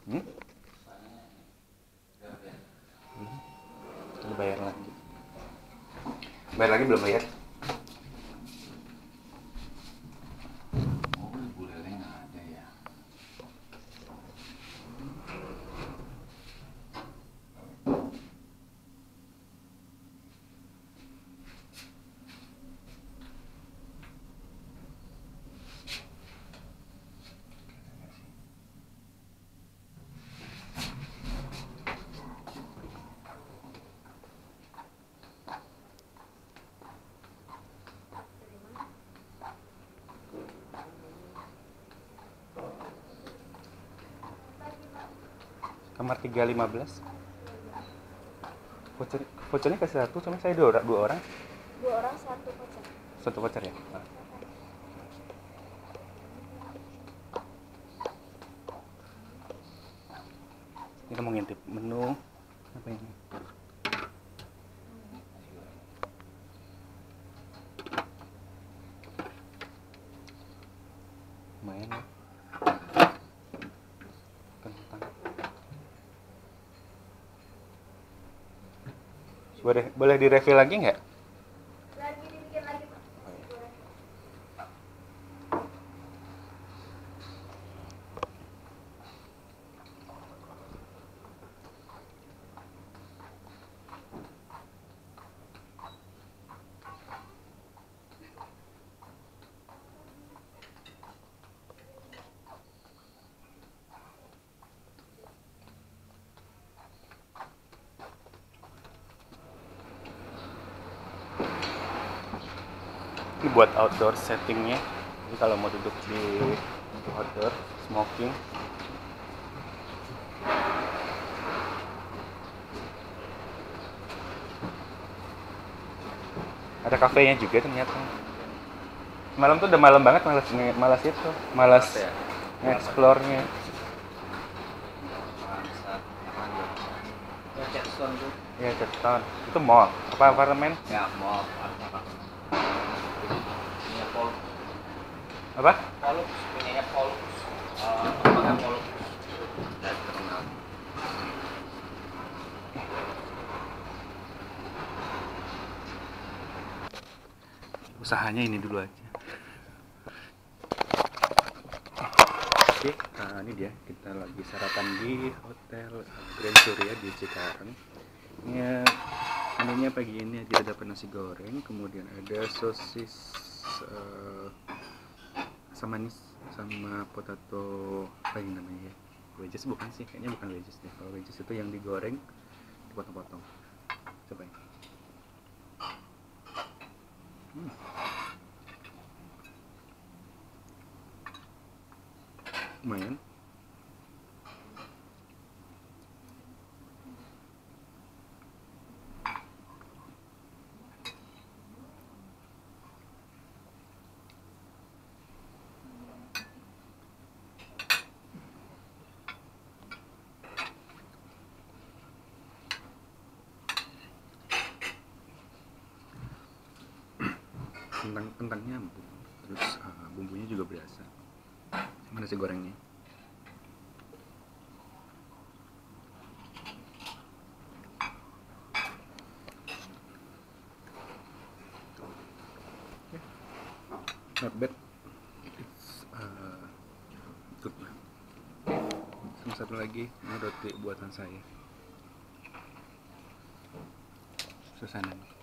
Hmm? Bayar lagi. Bayar lagi belum bayar? Oh, Bu Lele nggak ada ya. Kamar 315. Vouchernya kasih satu, cuma saya dua orang. Dua orang satu voucher. Satu voucher ya. Kita mau ngintip menu apa ini? Lumayan ya. Kentang. Boleh di-refill lagi nggak? Lagi dibikin lagi, Pak. Ini buat outdoor settingnya. Jadi kalau mau duduk di outdoor smoking. Ada kafenya juga ternyata. Malam tuh udah malam banget, malas itu, malas Ya? nge-explore-nya. Bangsat. Ya, Chatstone tuh. Ya, Chatstone. Itu mall, apa apartemen? Ya, mau apa? Punya Polux. Apa? Polux, punyanya Polux. Tempatnya Polux. Dan terkenal. Usahanya ini dulu aja. Oke, ini dia, kita lagi sarapan di Hotel Grand Surya di Cikarang. Ini menunya pagi ini kita dapat nasi goreng, kemudian ada sosis asam manis sama potato apa yang namanya ya? Wedges bukan sih, kayaknya bukan wedges deh. Kalau wedges itu yang digoreng dipotong-potong. Coba ini. Lumayan. Kentangnya empuk, terus bumbunya juga berasa. Sama nasi gorengnya. Not bad. It's good lah. Sama satu lagi, ini roti buatan saya. Susanan.